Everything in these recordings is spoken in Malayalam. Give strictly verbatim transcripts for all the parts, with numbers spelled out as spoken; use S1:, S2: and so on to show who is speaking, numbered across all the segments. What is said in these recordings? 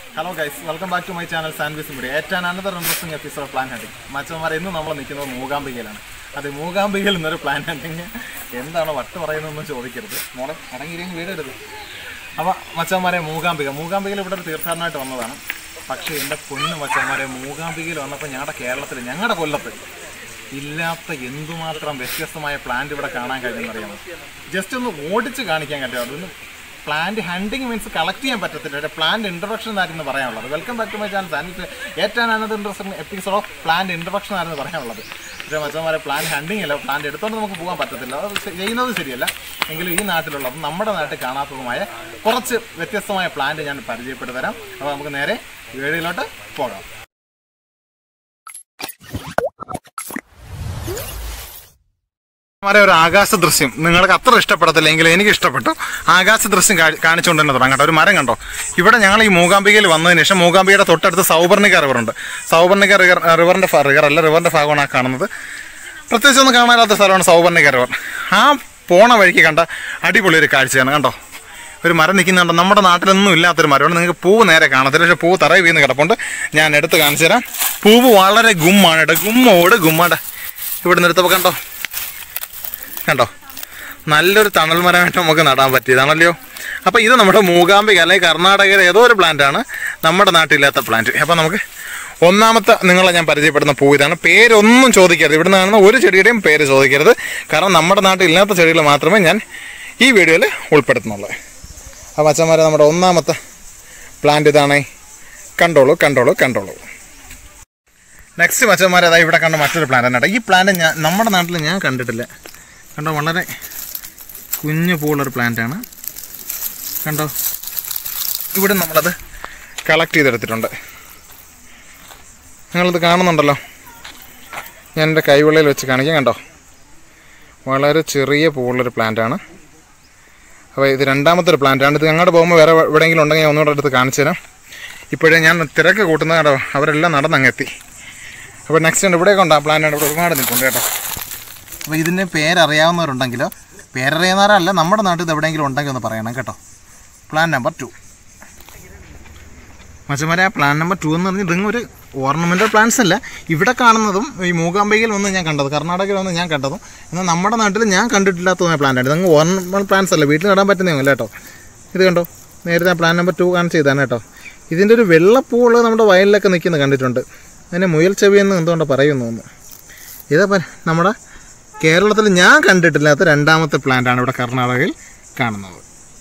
S1: Hello guys, welcome back to my channel Sandwich Media. Yet another interesting episode of Plant Hunting. മച്ചന്മാരെ ഇന്ന് നമ്മൾ നിൽക്കുന്നത് മൂകാംബികയിലാണ്. അത് മൂകാംബികയിൽ നിന്നൊരു പ്ലാൻ ഹണ്ടിങ് എന്താണ് വട്ട് പറയുന്നതെന്ന് ചോദിക്കരുത്. മോളെ അടങ്ങിയിരിക്കും വീടെടുത്ത്. അപ്പോൾ മച്ചന്മാരെ മൂകാംബിക മൂകാംബികയിൽ ഇവിടെ ഒരു തീർത്ഥാടനമായിട്ട് വന്നതാണ്. പക്ഷേ എൻ്റെ പൊന്നു മച്ചന്മാരെ മൂകാംബികയിൽ വന്നപ്പോൾ ഞങ്ങളുടെ കേരളത്തിൽ ഞങ്ങളുടെ കൊല്ലത്ത് ഇല്ലാത്ത എന്തുമാത്രം വ്യത്യസ്തമായ പ്ലാന്റ് ഇവിടെ കാണാൻ കഴിയുമെന്നറിയാമോ? ജസ്റ്റ് ഒന്ന് ഓടിച്ച് കാണിക്കാൻ കഴിയും. അതൊന്നും പ്ലാന്റ് ഹണ്ടിങ് മീൻസ് കളക്ട് ചെയ്യാൻ പറ്റത്തില്ല. പ്ലാന്റ് ഇൻട്രൊഡക്ഷൻ ആയിരുന്നു പറയാനുള്ളത്. Welcome back to my channel sandwich. ഏറ്റവും another interesting episode of plant introduction ആയിരുന്നു പറയാനുള്ളത്. പക്ഷേ മച്ചന്മാരെ പ്ലാന്റ് ഹണ്ടിങ് അല്ല, പ്ലാന്റ് എടുത്തോണ്ട് നമുക്ക് പോകാൻ പറ്റത്തില്ല. അത് ചെയ്യുന്നത് ശരിയല്ല. എങ്കിലും ഈ നാട്ടിലുള്ളതും നമ്മുടെ നാട്ടിൽ കാണാത്തതുമായ കുറച്ച് വ്യത്യസ്തമായ പ്ലാന്റ് ഞാൻ പരിചയപ്പെട്ടു തരാം. അപ്പോൾ നമുക്ക് നേരെ വീഡിയോയിലോട്ട് പോകാം. ഒരു ആകാശ ദൃശ്യം നിങ്ങൾക്ക് അത്ര ഇഷ്ടപ്പെടത്തില്ലെങ്കിൽ എനിക്ക് ഇഷ്ടപ്പെട്ടു. ആകാശ ദൃശ്യം കാണിച്ചുകൊണ്ട് തന്നെ തുടങ്ങാം. ഒരു മരം കണ്ടോ? ഇവിടെ ഞങ്ങൾ ഈ മൂകാംബികയിൽ വന്നതിന് ശേഷം മൂകാംബികയുടെ തൊട്ടടുത്ത് സൗപർണിക റിവറുണ്ട്. സൗപർണിക റിവർ റിവറിൻ്റെ റിവർ അല്ല റിവറിൻ്റെ ഭാഗമാണ് ആ കാണുന്നത്. പ്രത്യേകിച്ച് ഒന്നും കാണാനാത്ത സ്ഥലമാണ് സൗപർണിക റിവർ. ആ പോണ വഴിക്ക് കണ്ട അടിപൊളി ഒരു കാഴ്ചയാണ്. കണ്ടോ? ഒരു മരം നിൽക്കുന്നുണ്ടോ? നമ്മുടെ നാട്ടിലൊന്നും ഇല്ലാത്തൊരു മരമാണ്. നിങ്ങൾക്ക് പൂവ് നേരെ കാണത്തില്ല, പക്ഷേ പൂവ് തറയിൽ വീണ് കിടപ്പുണ്ട്. ഞാൻ എടുത്ത് കാണിച്ചു തരാം. പൂവ് വളരെ ഗുമ്മാണ് കേട്ടോ. ഗുമ്മോട് ഗുമ്മാടെ ഇവിടെ നിന്ന് എടുത്തപ്പോൾ കണ്ടോ കണ്ടോ നല്ലൊരു തണൽ മരമായിട്ട് നമുക്ക് നടാൻ പറ്റിയതാണല്ലോ. അപ്പോൾ ഇത് നമ്മുടെ മൂകാംബിക അല്ലെങ്കിൽ കർണാടകയിലെ ഏതോ ഒരു പ്ലാന്റാണ്, നമ്മുടെ നാട്ടിലില്ലാത്ത പ്ലാന്റ്. അപ്പോൾ നമുക്ക് ഒന്നാമത്തെ നിങ്ങളെ ഞാൻ പരിചയപ്പെടുന്ന പൂ ഇതാണ്. പേരൊന്നും ചോദിക്കരുത്. ഇവിടെ നിന്ന് കാണുന്ന ഒരു ചെടിയുടെയും പേര് ചോദിക്കരുത്. കാരണം നമ്മുടെ നാട്ടിൽ ഇല്ലാത്ത ചെടികൾ മാത്രമേ ഞാൻ ഈ വീഡിയോയിൽ ഉൾപ്പെടുത്തുന്നുള്ളൂ. അപ്പോൾ അച്ഛന്മാരെ നമ്മുടെ ഒന്നാമത്തെ പ്ലാന്റ് ഇതാണേ. കണ്ടോളൂ കണ്ടോളൂ കണ്ടോളൂ. നെക്സ്റ്റ് മച്ചന്മാരെ അതായത് ഇവിടെ കണ്ട മറ്റൊരു പ്ലാന്റ് ആണ്. ഈ പ്ലാന്റ് ഞാൻ നമ്മുടെ നാട്ടിൽ ഞാൻ കണ്ടിട്ടില്ല. കണ്ടോ? വളരെ കുഞ്ഞു പൂവുള്ളൊരു പ്ലാന്റാണ്. കണ്ടോ? ഇവിടെ നമ്മളത് കളക്ട് ചെയ്തെടുത്തിട്ടുണ്ട്. നിങ്ങളിത് കാണുന്നുണ്ടല്ലോ. ഞാൻ എൻ്റെ കൈവെള്ളയിൽ വെച്ച് കാണിക്കാം. കണ്ടോ? വളരെ ചെറിയ പൂവുള്ളൊരു പ്ലാന്റാണ്. അപ്പോൾ ഇത് രണ്ടാമത്തെ ഒരു പ്ലാന്റാണ്. ഇത് ഞങ്ങളുടെ പോകുമ്പോൾ വേറെ എവിടെയെങ്കിലും ഉണ്ടെങ്കിൽ ഞാൻ ഒന്നുകൂടെ അടുത്ത് കാണിച്ചു തരാം. ഇപ്പോഴേ ഞാൻ തിരക്ക് കൂട്ടുന്നത് കേട്ടോ. അവരെല്ലാം നടന്നങ്ങെത്തി. അപ്പോൾ നെക്സ്റ്റ് ഉണ്ട് ഇവിടെയൊക്കെ ഉണ്ട് ആ പ്ലാന്റാണ്. ഇവിടെ ഒരുപാട് നിൽക്കുന്നുണ്ട് കേട്ടോ. അപ്പോൾ ഇതിൻ്റെ പേരറിയാവുന്നവരുണ്ടെങ്കിലോ പേരറിയാവുന്നവരല്ല നമ്മുടെ നാട്ടിൽ ഇത് എവിടെയെങ്കിലും ഉണ്ടെങ്കിൽ ഒന്ന് പറയണം കേട്ടോ. പ്ലാൻ നമ്പർ ടു മച്ചന്മാരെ, ആ പ്ലാൻ നമ്പർ ടു എന്ന് പറഞ്ഞാൽ ഇതൊന്നും ഒരു ഓർണമെൻ്റൽ പ്ലാന്റ്സ് അല്ല. ഇവിടെ കാണുന്നതും ഈ മൂകാംബികയിൽ വന്ന് ഞാൻ കണ്ടത്, കർണാടകയിൽ വന്ന് ഞാൻ കണ്ടതും, എന്നാൽ നമ്മുടെ നാട്ടിൽ ഞാൻ കണ്ടിട്ടില്ലാത്തതുമായ പ്ലാന്റാണ്. ഇതങ്ങ് ഓർണമെൻ്റൽ പ്ലാന്റ്സ് അല്ല, വീട്ടിൽ നടാൻ പറ്റുന്നതല്ല കേട്ടോ. ഇത് കണ്ടോ? നേരത്തെ പ്ലാൻ നമ്പർ ടു കാണിച്ച് ചെയ്താണ് കേട്ടോ. ഇതിൻ്റെ ഒരു വെള്ളപ്പൂവുള്ളത് നമ്മുടെ വയലിലൊക്കെ നിൽക്കുന്നത് കണ്ടിട്ടുണ്ട്. അതിനെ മുയൽ ചെവിയെന്ന് എന്തുകൊണ്ട് പറയുമെന്ന് തോന്നുന്നു. ഇതപ്പം നമ്മുടെ കേരളത്തിൽ ഞാൻ കണ്ടിട്ടില്ലാത്ത രണ്ടാമത്തെ പ്ലാന്റാണ് ഇവിടെ കർണാടകയിൽ കാണുന്നത്.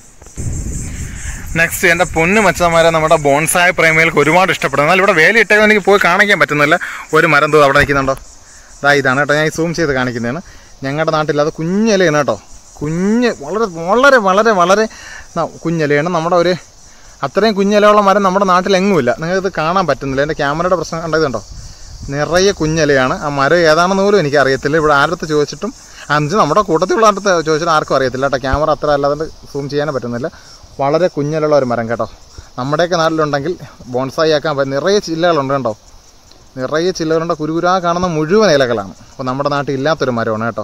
S1: നെക്സ്റ്റ് എൻ്റെ പൊന്നു മച്ചന്മാരെ, നമ്മുടെ ബോൺസായ പ്രേമികൾക്ക് ഒരുപാട് ഇഷ്ടപ്പെടും. എന്നാൽ ഇവിടെ വേലിയിട്ടേക്കും എനിക്ക് പോയി കാണിക്കാൻ പറ്റുന്നില്ല. ഒരു മരം തോ അവിടെ നിൽക്കുന്നുണ്ടോ? അതാ ഇതാണ് കേട്ടോ. ഞാൻ സൂം ചെയ്ത് കാണിക്കുന്നതാണ്. ഞങ്ങളുടെ നാട്ടിൽ കുഞ്ഞിലയാണ് കേട്ടോ. കുഞ്ഞ് വളരെ വളരെ വളരെ വളരെ കുഞ്ഞിലയാണ്. നമ്മുടെ ഒരു അത്രയും കുഞ്ഞിലയുള്ള മരം നമ്മുടെ നാട്ടിലെങ്ങുമില്ല. നിങ്ങൾക്കിത് കാണാൻ പറ്റുന്നില്ല. എൻ്റെ ക്യാമറയുടെ പ്രശ്നം കണ്ടതുണ്ടോ? നിറയെ കുഞ്ഞിലയാണ്. ആ മരം ഏതാണെന്ന് പോലും എനിക്ക് അറിയത്തില്ല. ഇവിടെ ആരടുത്ത് ചോദിച്ചിട്ടും അഞ്ച് നമ്മുടെ കൂട്ടത്തിലുള്ള അടുത്ത് ചോദിച്ചിട്ട് ആർക്കും അറിയത്തില്ല കേട്ടോ. ക്യാമറ അത്ര അല്ലാതെ സൂം ചെയ്യാനും പറ്റുന്നില്ല. വളരെ കുഞ്ഞിലുള്ള ഒരു മരം കേട്ടോ. നമ്മുടെയൊക്കെ നാട്ടിലുണ്ടെങ്കിൽ ബോൺസായി ആക്കാൻ പറ്റും. നിറയെ ചില്ലകളുണ്ട് കേട്ടോ. നിറയെ ചില്ലകളുണ്ട്. കുരുകുരാ കാണുന്ന മുഴുവൻ ഇലകളാണ്. അപ്പോൾ നമ്മുടെ നാട്ടിൽ ഇല്ലാത്തൊരു മരമാണ് കേട്ടോ.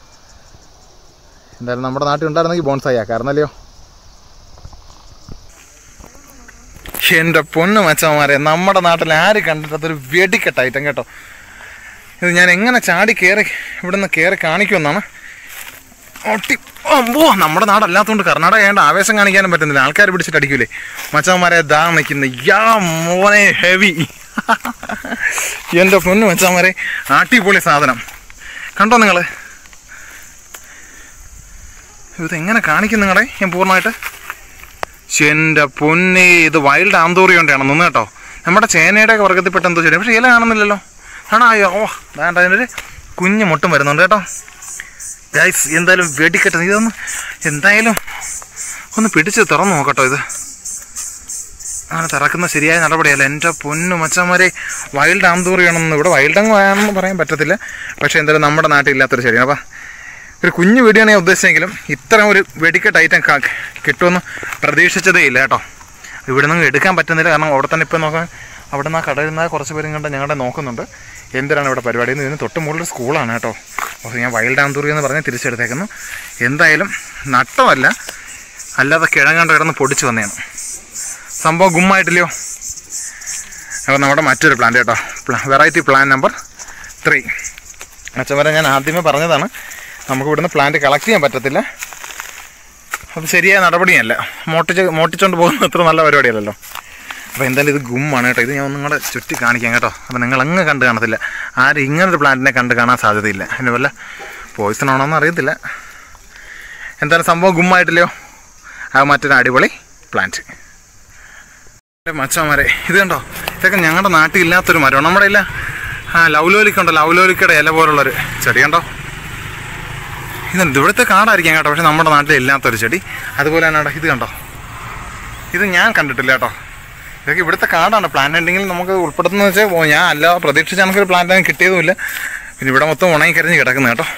S1: എന്തായാലും നമ്മുടെ നാട്ടിൽ ഉണ്ടായിരുന്നെങ്കിൽ ബോൺസായി ആക്കാറുന്നല്ലയോ. എൻ്റെ പൊന്നു മച്ചന്മാരെ, നമ്മുടെ നാട്ടിൽ ആര് കണ്ടിട്ടതൊരു വെടിക്കെട്ട ഐറ്റം കേട്ടോ. ഇത് ഞാൻ എങ്ങനെ ചാടി കയറി ഇവിടെ നിന്ന് കയറി കാണിക്കുമെന്നാണ്. ഒട്ടി അമ്പോ, നമ്മുടെ നാടല്ലാത്തതുകൊണ്ട് കർണാടക ആയതുകൊണ്ട് ആവേശം കാണിക്കാനും പറ്റുന്നില്ല. ആൾക്കാർ പിടിച്ചിട്ട് അടിക്കൂലേ മച്ചന്മാരെ. ദാ നിൽക്കുന്നു യാ മോനെ ഹെവി. എൻ്റെ പൊന്നു മച്ചന്മാരെ, അടിപൊളി സാധനം കണ്ടോ നിങ്ങൾ? ഇതെങ്ങനെ കാണിക്കും നിങ്ങളെ ഞാൻ പൂർണ്ണമായിട്ട്? എൻ്റെ പൊന്നെ, ഇത് വൈൽഡ് ആന്തൂറിയോണ്ടാണ് നിന്ന് കേട്ടോ. നമ്മുടെ ചേനയുടെ ഒക്കെ വർഗത്തിൽപ്പെട്ട എന്തോ ശരി, പക്ഷേ ഇല കാണുന്നില്ലല്ലോ. ആണോ? അയ്യോ, ഓ വേണ്ട, അതിനൊരു കുഞ്ഞ് മുട്ടും വരുന്നുണ്ട് കേട്ടോ. ഗൈസ്, എന്തായാലും വെടിക്കെട്ട്. ഇതൊന്ന് എന്തായാലും ഒന്ന് പിടിച്ച് തുറന്നു നോക്കട്ടോ. ഇത് അങ്ങനെ തിറക്കുന്ന ശരിയായ നടപടിയല്ല. എൻ്റെ പൊന്നു മച്ചന്മാരെ, വൈൽഡ് ആന്തൂറിയാണെന്ന് ഇവിടെ വൈൽഡ് ആണെന്ന് പറയാൻ പറ്റത്തില്ല. പക്ഷേ എന്തായാലും നമ്മുടെ നാട്ടിൽ ഇല്ലാത്തൊരു ശരിയാണ്. അപ്പം ഒരു കുഞ്ഞു വീഡിയോയാണ് ഞാൻ ഉദ്ദേശിച്ചെങ്കിലും ഇത്ര ഒരു വെടിക്കെട്ട് ഐറ്റം കിട്ടുമെന്ന് പ്രതീക്ഷിച്ചതേ ഇല്ല കേട്ടോ. ഇവിടെ നിന്ന് എടുക്കാൻ പറ്റുന്നില്ല. കാരണം അവിടെ തന്നെ ഇപ്പം നോക്കാൻ അവിടെ നിന്ന് ആ കടയിൽ നിന്ന് കുറച്ച് പേരും കണ്ട് ഞങ്ങളുടെ നോക്കുന്നുണ്ട്. എന്തിനാണ് ഇവിടെ പരിപാടി എന്ന്. ഇതിന് തൊട്ട് മുകളിൽ സ്കൂളാണ് കേട്ടോ. അപ്പോൾ ഞാൻ വൈൽഡ് ആന്തൂറി എന്ന് പറഞ്ഞ് തിരിച്ചെടുത്തേക്കുന്നു. എന്തായാലും നട്ടമല്ല, അല്ലാതെ കിഴങ്ങാണ്ട് കിടന്ന് പൊടിച്ച് വന്നതാണ് സംഭവം. ഗുമ്മായിട്ടില്ലയോ? അപ്പോൾ നമ്മുടെ മറ്റൊരു പ്ലാന്റ് കേട്ടോ, വെറൈറ്റി പ്ലാന്റ് നമ്പർ ത്രീ. അച്ഛന്മാരെ ഞാൻ ആദ്യമേ പറഞ്ഞതാണ്, നമുക്ക് ഇവിടുന്ന് പ്ലാന്റ് കളക്ട് ചെയ്യാൻ പറ്റത്തില്ല, അത് ശരിയായ നടപടിയല്ല. മോട്ടിച്ച് മോട്ടിച്ചുകൊണ്ട് പോകുന്നത് അത്ര നല്ല പരിപാടിയല്ലല്ലോ. അപ്പോൾ എന്തായാലും ഇത് ഗുമ്മാണ് കേട്ടോ. ഇത് ഞാൻ ഒന്നും കൂടെ ചുറ്റി കാണിക്കാം കേട്ടോ. അപ്പോൾ നിങ്ങൾ അങ്ങ് കണ്ട് കാണത്തില്ല, ആരും ഇങ്ങനൊരു പ്ലാന്റിനെ കണ്ട് കാണാൻ സാധ്യതയില്ല. അതിന് വല്ല പോയിസൺ ആണോന്ന് അറിയത്തില്ല. എന്തായാലും സംഭവം ഗുമ്മായിട്ടില്ലയോ? അത് മറ്റൊരു അടിപൊളി പ്ലാന്റ്. മച്ചന്മാരെ ഇത് കണ്ടോ, ഇതൊക്കെ ഞങ്ങളുടെ നാട്ടിൽ ഇല്ലാത്തൊരു മരമാണ്. നമ്മുടെ ഇല്ല ആ ലൗലോലിക്കുണ്ടോ, ലൗലോലിക്കയുടെ ഇല പോലുള്ളൊരു ചെടി കണ്ടോ. ഇതുണ്ട്, ഇവിടുത്തെ കാടായിരിക്കാം കേട്ടോ, പക്ഷെ നമ്മുടെ നാട്ടിൽ ഇല്ലാത്തൊരു ചെടി. അതുപോലെ തന്നെ ഇത് കണ്ടോ, ഇത് ഞാൻ കണ്ടിട്ടില്ല കേട്ടോ. ഇതൊക്കെ ഇവിടുത്തെ കാടാണ്. പ്ലാന്റ് ഉണ്ടെങ്കിൽ നമുക്ക് ഉൾപ്പെടുത്തുന്നത് വെച്ചാൽ ഞാൻ അല്ല പ്രതീക്ഷിച്ച് നമുക്കൊരു പ്ലാന്റ് കിട്ടിയതുമില്ല. പിന്നെ ഇവിടെ മൊത്തം ഉണങ്ങി കരിഞ്ഞ് കിടക്കുന്നത് കേട്ടോ.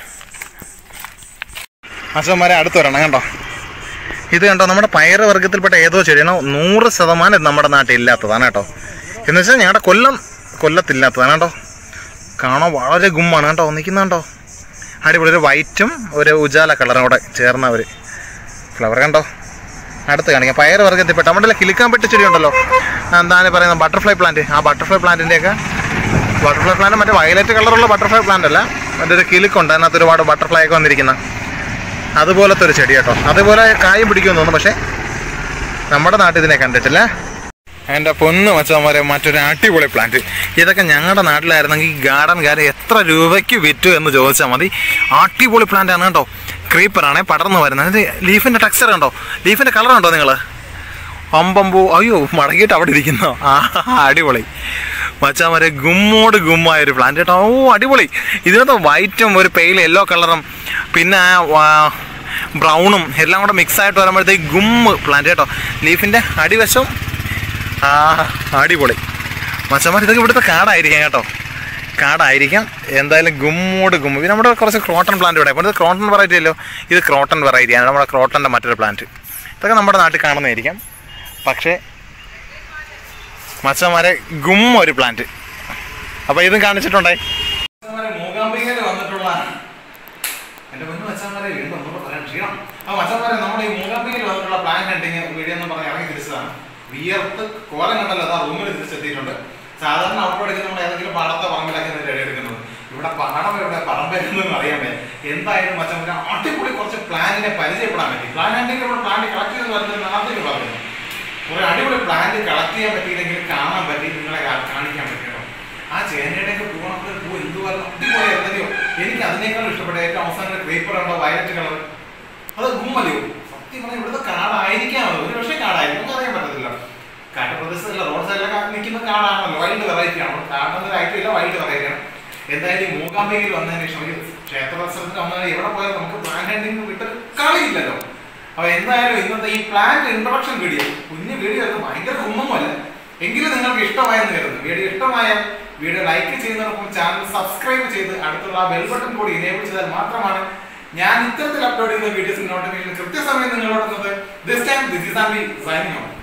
S1: അച്ഛന്മാരെ അടുത്ത് വരണം കണ്ടോ. ഇത് കണ്ടോ, നമ്മുടെ പയറ് വർഗ്ഗത്തിൽപ്പെട്ട ഏതോ ചെടിയാണോ, നൂറ് ശതമാനം നമ്മുടെ നാട്ടിൽ ഇല്ലാത്തതാണ് കേട്ടോ. എന്ന് വെച്ചാൽ ഞങ്ങളുടെ കൊല്ലം കൊല്ലത്തില്ലാത്തതാണ് കേട്ടോ. കാണാൻ വളരെ ഗുമ്മാണ് കേട്ടോ. നിൽക്കുന്നുണ്ടോ, അടിപൊളി. ഒരു വൈറ്റും ഒരു ഉജാല കളറും കൂടെ ചേർന്ന ഒരു ഫ്ലവർ കണ്ടോ. അടുത്ത് കാണിക്കാം. പയർ വർഗ്ഗത്തിൽപ്പെട്ട നമ്മുടെ കിളിക്കാൻ പെട്ടി ചെടി ഉണ്ടല്ലോ, എന്താണ് പറയുന്നത്, ബട്ടർഫ്ലൈ പ്ലാന്റ്. ആ ബട്ടർഫ്ലൈ പ്ലാന്റിൻ്റെയൊക്കെ ബട്ടർഫ്ലൈ പ്ലാന്റ് മറ്റേ വയലറ്റ് കളറുള്ള ബട്ടർഫ്ലൈ പ്ലാന്റ് അല്ല, മറ്റേ ഒരു കിളിക്കുണ്ട്, അതിനകത്ത് ഒരുപാട് ബട്ടർഫ്ലൈ ഒക്കെ വന്നിരിക്കുന്ന അതുപോലത്തെ ഒരു ചെടി കേട്ടോ. അതുപോലെ കായും പിടിക്കുമെന്ന് തോന്നുന്നു, പക്ഷേ നമ്മുടെ നാട്ടിൽ ഇതിനെ കണ്ടിട്ടില്ല. എൻ്റെ പൊന്ന് മച്ചന്മാരെ മറ്റൊരു അടിപൊളി പ്ലാന്റ്. ഇതൊക്കെ ഞങ്ങളുടെ നാട്ടിലായിരുന്നെങ്കിൽ ഗാർഡൻ കാര്യം എത്ര രൂപയ്ക്ക് വിറ്റു എന്ന് ചോദിച്ചാൽ മതി. അടിപൊളി പ്ലാന്റ് ആണ് കേട്ടോ. ക്രീപ്പറാണേ പടർന്നു വരുന്നത്. ഇത് ലീഫിൻ്റെ ടെക്സ്ചർ കണ്ടോ, ലീഫിൻ്റെ കളർ ഉണ്ടോ നിങ്ങൾ? അമ്പമ്പൂ അയ്യോ മടങ്ങിയിട്ട് അവിടെ ഇരിക്കുന്നോ. ആ അടിപൊളി മച്ചാമാരെ, ഗുമ്മോട് ഗുമ്മായൊരു പ്ലാന്റ് കേട്ടോ. ഓ അടിപൊളി. ഇതിനകത്ത് വൈറ്റും ഒരു പെയിൽ യെല്ലോ കളറും പിന്നെ ബ്രൗണും എല്ലാം കൂടെ മിക്സ് ആയിട്ട് വരുമ്പോഴത്തേക്ക് ഗുമ്മ് പ്ലാന്റ് കേട്ടോ. ലീഫിൻ്റെ അടിവശം ആ അടിപൊളി മച്ചന്മാർ. ഇതൊക്കെ ഇവിടുത്തെ കാടായിരിക്കാം കേട്ടോ, കാടായിരിക്കാം. എന്തായാലും ഗുമ്മോട് ഗുമ്മ. പിന്നെ നമ്മുടെ കുറച്ച് ക്രോട്ടൺ പ്ലാന്റ് ഇവിടെ. അപ്പോൾ ഇത് ക്രോട്ടൺ വെറൈറ്റി അല്ലോ, ഇത് ക്രോട്ടൺ വെറൈറ്റിയാണ്. നമ്മുടെ ക്രോട്ടൻ്റെ മറ്റൊരു പ്ലാന്റ്. ഇതൊക്കെ നമ്മുടെ നാട്ടിൽ കാണുന്നതായിരിക്കാം, പക്ഷേ മച്ചന്മാരെ ഗുമ്മ ഒരു പ്ലാന്റ്. അപ്പോൾ ഇതും കാണിച്ചിട്ടുണ്ടേ. മൂകാംബികയിൽ വന്നിട്ടുള്ള എൻ്റെ മുന്നിൽ മച്ചന്മാരെ വീണ്ടും ഒന്നുകൂടെ പറയാൻ ക്ഷീണം. ആ മച്ചന്മാരെ നമ്മുടെ ഈ മൂകാംബികയിൽ വന്നിട്ടുള്ള പ്ലാന്റ് ഹണ്ടിങ് വീഡിയോ എന്ന് പറഞ്ഞ് ഇറങ്ങി തിരിച്ചതാണ്. വിയർത്ത് കോലം കണ്ടല്ലോ, അതാ റൂമിൽ തിരിച്ചെത്തിയിട്ടുണ്ട്. സാധാരണ ഔട്ട് എടുക്കുന്ന നമ്മൾ ഏതെങ്കിലും പാടത്തെ പറമ്പിലൊക്കെ റെഡി എടുക്കുന്നത്. ഇവിടെ പാടം എവിടെ പറമ്പെന്നൊന്നും അറിയാൻ പറ്റും. എന്തായാലും മച്ചന്മാരെ അടിപൊളി കുറച്ച് പ്ലാനിനെ പരിചയപ്പെടാൻ പറ്റി. പ്ലാൻ ഹണ്ടിങ് ഇവിടെ പ്ലാന്റ് കളക്ട് ചെയ്ത് വരുന്നത് നാളത്തേക്ക് പറഞ്ഞു. ഒരു അടിപൊളി പ്ലാന്റ് കളക്ട് ചെയ്യാൻ പറ്റിയില്ലെങ്കിൽ കാണാൻ പറ്റി, നിങ്ങളെ കാണിക്കാൻ പറ്റിയോ. ആ ചേനയുടെയൊക്കെ പൂവണക്ക് പൂ എന്തുപോലെ അടിപൊളി എന്തെയോ. എനിക്ക് അതിനേക്കാളും ഇഷ്ടപ്പെട്ട ഏറ്റവും അവസാനം ക്രീപ്പർ ഉണ്ടോ വയലറ്റ് കളർ, അത് ഗുമ്മലയോ. സത്യം പറഞ്ഞാൽ ഇവിടുത്തെ കാടായിരിക്കാമല്ലോ, ഒരു പക്ഷേ കാടായിരിക്കും, ഒന്നും അറിയാൻ പറ്റത്തില്ല. കാട്ടുപ്രദേശത്തല്ല, റോഡ് സൈഡിലൊക്കെ നിൽക്കുന്ന കാടാണല്ലോ, വൈൽഡ് വെറൈറ്റി ആണോ. കാട്ടെന്നൊരു ഐറ്റമില്ല, വൈൽഡ് വെറൈറ്റി ആണ്. എന്തായാലും മൂകാംബികയിൽ വന്നതിന് ശേഷം ഈ ക്ഷേത്ര ദർശനത്തിന് വന്നാൽ എവിടെ പോയാലും നമുക്ക് പ്ലാന്റ് ഹണ്ടിങ് വിട്ടൊരു കളിയില്ലല്ലോ. അപ്പോൾ എന്തായാലും ഇന്നത്തെ ഈ പ്ലാന്റ് ഇൻട്രൊഡക്ഷൻ വീഡിയോ, കുഞ്ഞു വീഡിയോ ഒക്കെ ഭയങ്കര കുമ്മൊന്നുമല്ല, എങ്കിലും നിങ്ങൾക്ക് ഇഷ്ടമായെന്ന് കരുതുന്നു. വീഡിയോ ഇഷ്ടമായാൽ വീഡിയോ ലൈക്ക് ചെയ്യുന്നതോടൊപ്പം ചാനൽ സബ്സ്ക്രൈബ് ചെയ്ത് അടുത്തുള്ള ബെൽ ബട്ടൺ കൂടി എനേബിൾ ചെയ്താൽ മാത്രമാണ് ഞാൻ ഇത്തരത്തിൽ അപ്ലോഡ് ചെയ്യുന്ന വീഡിയോസിന് നോട്ടിഫിക്കേഷൻ കൃത്യസമയം നിങ്ങളോടുന്നത്. This time this is and ബി സൈനിങ് ഓഫ്.